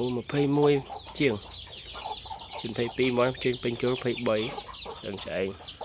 hù một phây môi chiêng trên phây pi món trên bên chỗ phây bảy đằng chạy